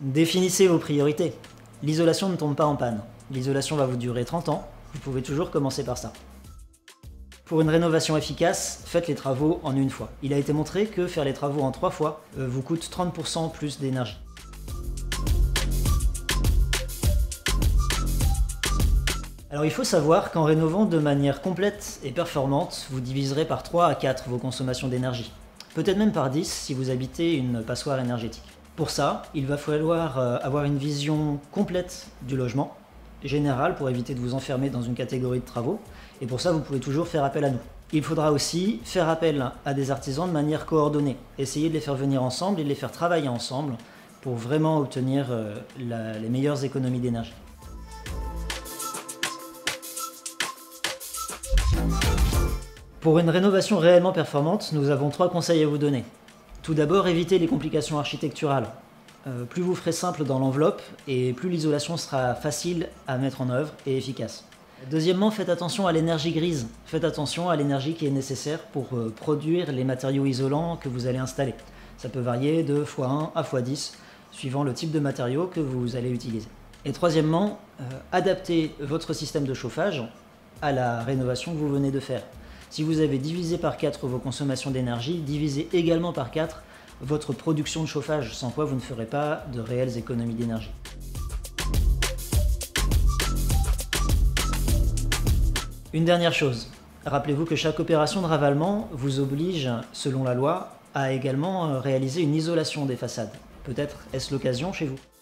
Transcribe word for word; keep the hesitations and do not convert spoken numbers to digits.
Définissez vos priorités. L'isolation ne tombe pas en panne. L'isolation va vous durer trente ans, vous pouvez toujours commencer par ça. Pour une rénovation efficace, faites les travaux en une fois. Il a été montré que faire les travaux en trois fois euh, vous coûte trente pour cent plus d'énergie. Alors il faut savoir qu'en rénovant de manière complète et performante, vous diviserez par trois à quatre vos consommations d'énergie. Peut-être même par dix si vous habitez une passoire énergétique. Pour ça, il va falloir avoir une vision complète du logement, générale pour éviter de vous enfermer dans une catégorie de travaux, et pour ça vous pouvez toujours faire appel à nous. Il faudra aussi faire appel à des artisans de manière coordonnée, essayer de les faire venir ensemble et de les faire travailler ensemble pour vraiment obtenir la, les meilleures économies d'énergie. Pour une rénovation réellement performante, nous avons trois conseils à vous donner. Tout d'abord, évitez les complications architecturales. Euh, plus vous ferez simple dans l'enveloppe, et plus l'isolation sera facile à mettre en œuvre et efficace. Deuxièmement, faites attention à l'énergie grise. Faites attention à l'énergie qui est nécessaire pour euh, produire les matériaux isolants que vous allez installer. Ça peut varier de fois un à fois dix, suivant le type de matériaux que vous allez utiliser. Et troisièmement, euh, adaptez votre système de chauffage à la rénovation que vous venez de faire. Si vous avez divisé par quatre vos consommations d'énergie, divisez également par quatre votre production de chauffage, sans quoi vous ne ferez pas de réelles économies d'énergie. Une dernière chose, rappelez-vous que chaque opération de ravalement vous oblige, selon la loi, à également réaliser une isolation des façades. Peut-être est-ce l'occasion chez vous?